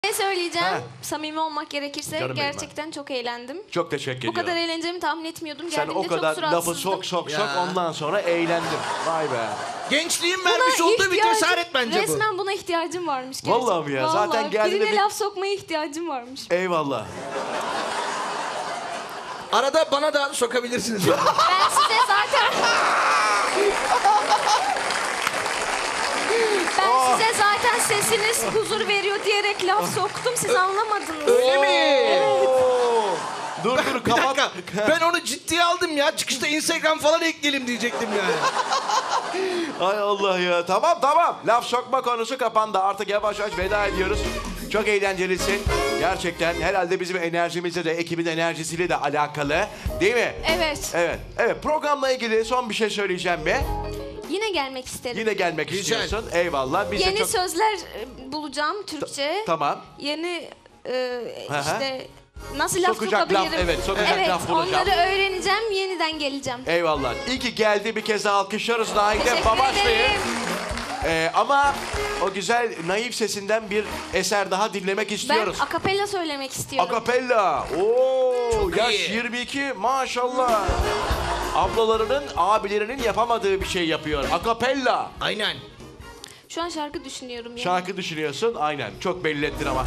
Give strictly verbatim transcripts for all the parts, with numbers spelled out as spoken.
Ne söyleyeceğim? Ha. Samimi olmak gerekirse Canım gerçekten benim. çok eğlendim. Çok teşekkür ediyorum. Bu kadar eğleneceğimi tahmin etmiyordum. Sen Geldiğimde o kadar çok lafı suratsızdım. sok sok sok Ya. ondan sonra eğlendim. Vay be. Gençliğin Buna vermiş olduğu bir ihtiyacım- cesaret bence bu. Resmen buna ihtiyacım varmış gerçekten. Vallahi mi ya? Zaten Vallahi geldiğinde birine bir- laf sokmaya ihtiyacım varmış. Eyvallah. Arada bana da sokabilirsiniz. Ben size zaten... Ben Oh. size zaten sesiniz huzur veriyor diyerek laf soktum. Siz anlamadınız. Öyle mi? Oo. Dur dur Bir kapat. dakika. Ben onu ciddiye aldım ya. Çıkışta Instagram falan ekleyelim diyecektim yani. Ay Allah ya. Tamam tamam. Laf sokma konusu kapandı. Artık yavaş yavaş veda ediyoruz. Çok eğlencelisin. Gerçekten herhalde bizim enerjimizle de ekibin enerjisiyle de alakalı. Değil mi? Evet. Evet. Evet. Programla ilgili son bir şey söyleyeceğim be. Yine gelmek isterim. Yine gelmek Güzel. istiyorsun. Eyvallah. Biz de Yeni çok... sözler e, bulacağım Türkçe. Tamam. Yeni e, Hı hı. işte nasıl laf Sokacak sokabilirim? laf, evet, sokacak evet, laf bulacağım. onları öğreneceğim, yeniden geleceğim. Eyvallah. İyi ki geldi. Bir kez daha alkışlıyoruz Naide Teşekkür Babaşlı'yı. ederim. Ee, ama o güzel naif sesinden bir eser daha dinlemek Ben istiyoruz. akapella söylemek istiyorum. Akapella. Oo, Çok yaş iyi. yirmi iki maşallah. Ablalarının, abilerinin yapamadığı bir şey yapıyor. Akapella. Aynen. Şu an şarkı düşünüyorum. Yani. Şarkı düşünüyorsun. Aynen. Çok belli ettin ama.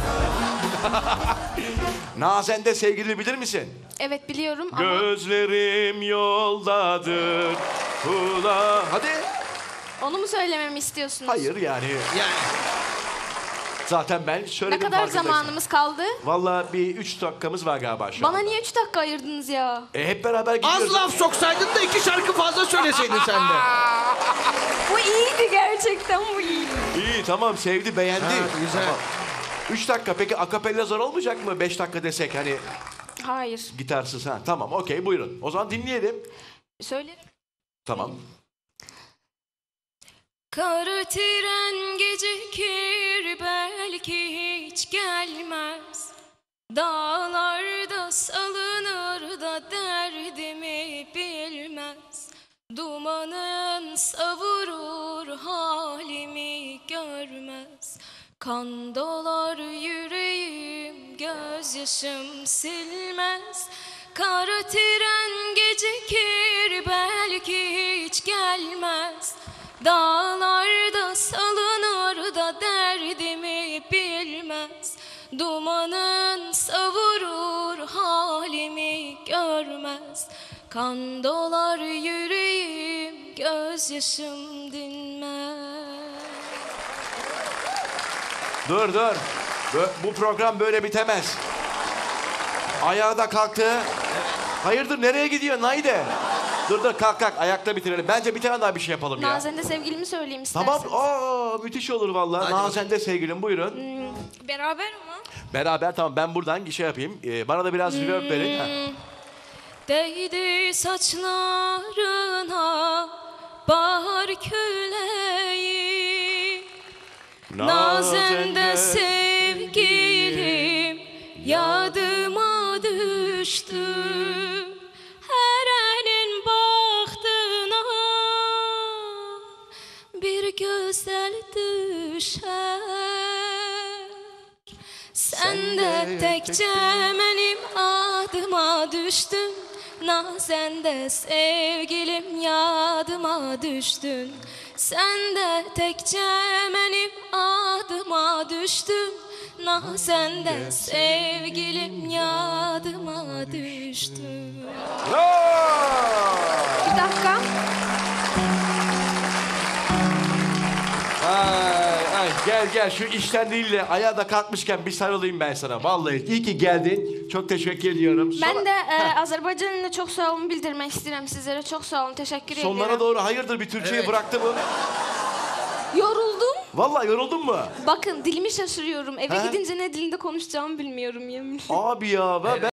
Nazen'de sevgili bilir misin? Evet biliyorum ama Gözlerim yoldadır. Hula. Hadi. onu mu söylememi istiyorsunuz? Hayır yani. Yani. Zaten ben Ne söyledim. kadar farkındaysın. zamanımız kaldı? Vallahi bir üç dakikamız var galiba şu Bana anda. niye üç dakika ayırdınız ya? E, hep beraber gidiyoruz. Az laf soksaydın da iki şarkı fazla söyleseydin sen de. Bu iyiydi gerçekten, bu iyiydi. İyi tamam sevdi beğendi. Ha, güzel. Tamam. Üç dakika peki akapella zor olmayacak mı? Beş dakika desek hani Hayır. gitarsız ha. Tamam okey buyurun. O zaman dinleyelim. Söylerim. Tamam. Kara tren gecikir belki hiç gelmez. Dağlarda salınır da derdimi bilmez. Dumanın savurur halimi görmez. Kan dolar yüreğim gözyaşım silmez. Kara tren gecikir belki hiç gelmez. Dağlarda salınır da derdimi bilmez. Dumanın savurur halimi görmez. Kan dolar yüreğim gözyaşım dinmez. Dur dur. Bö- Bu program böyle bitemez. Ayağa da kalktı. Hayırdır nereye gidiyor Naide? Dur dur kalk kalk ayakta bitirelim. Bence bir tane daha bir şey yapalım ya. Nazen'de sevgilimi söyleyeyim isterseniz. Tamam. Aa müthiş olur vallahi. Hadi Nazen'de sevgilim buyurun. Hmm, beraber ama. Beraber tamam ben buradan şey yapayim. Ee, bana da biraz reverb verin. Ha. Değdi saçlarına bahar küleği. Nazen'de sevgilim yadıma düştü. Her elin baktığına bir güzel düşer. Sen de tekçe benim adıma düştün. Nazen'de sevgilim yadıma düştün. Sen de tekçe benim adıma düştün. Nazen'de sevgilim yadıma düştün. Bir dakika. Ay, ay, gel gel şu işten değil de ayağa da kalkmışken bir sarılayım ben sana. Vallahi iyi ki geldin. Çok teşekkür ediyorum. Ben Sonra- de e, Azerbaycan'ın çok sağ olun bildirmek istedim sizlere. Çok sağ olun. Teşekkür ederim. Sonlara doğru hayırdır bir Türkçeyi Evet. bıraktı mı? Yoruldum. Vallahi yoruldun mu? Bakın dilimi şaşırıyorum. Eve He? gidince ne dilinde konuşacağımı bilmiyorum yemin. Abi ya ben...